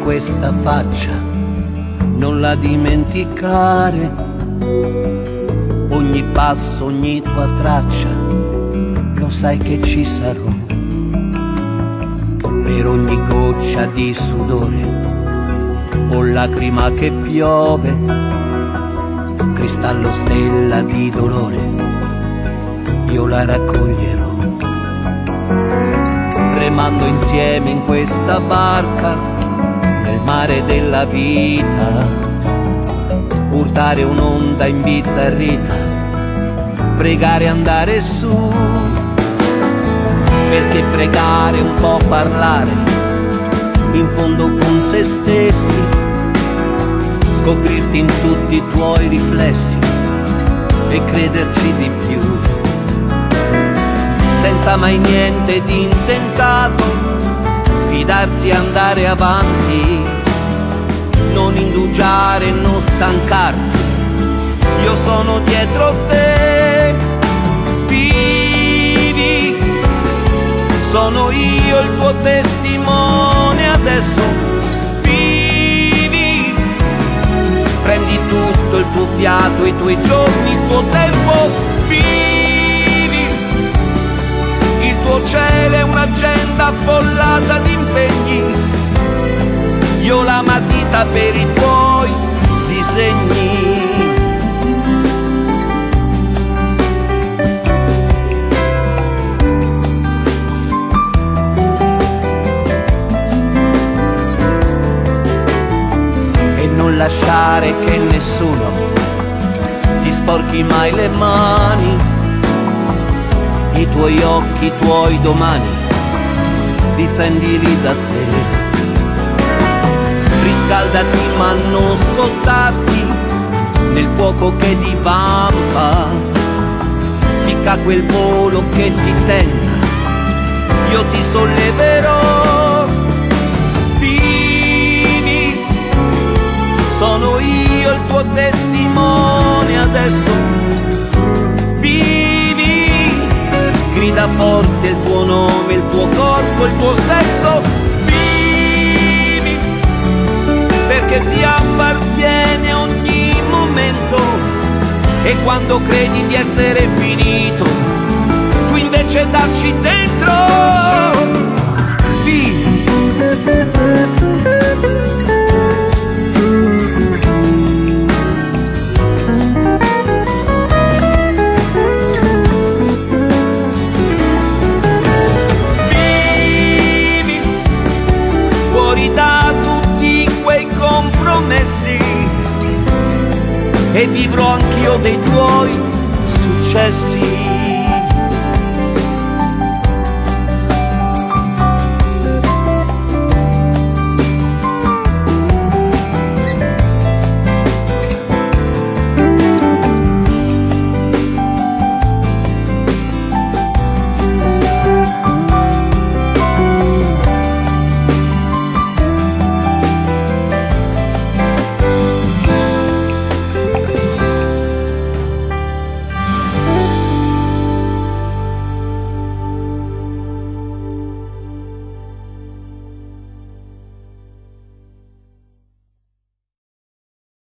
questa faccia, non la dimenticare. Ogni passo, ogni tua traccia, lo sai che ci sarò. Per ogni goccia di sudore o lacrima che piove, cristallo stella di dolore, io la raccoglierò. Remando insieme in questa barca nel mare della vita, urtare un'onda imbizzarrita, pregare andare su, perché pregare un po' parlare in fondo con se stessi, scoprirti in tutti i tuoi riflessi e crederci di più, senza mai niente di intentato, sfidarsi e andare avanti, non indugiare, non stancarti, io sono dietro te. Vivi, sono io il tuo testimone adesso. Vivi, prendi tutto il tuo fiato, i tuoi giorni, il tuo tempo. Vivi, il tuo cielo è un'agenda affollata di impegni, io la matita per i tuoi disegni. E non lasciare che nessuno ti sporchi mai le mani, i tuoi occhi, i tuoi domani, difendili da te. Riscaldati ma non scottarti nel fuoco che divampa, spicca quel volo che ti tenta, io ti solleverò. Vivi, sono io il tuo testimone adesso. Vivi, grida forte il tuo nome, il tuo corpo, il tuo sesso. Perché ti appartiene ogni momento, e quando credi di essere finito, tu invece dacci dentro. Vivi. Vivi, fuori da tutti quei compromessi, e vivrò anch'io dei tuoi successi.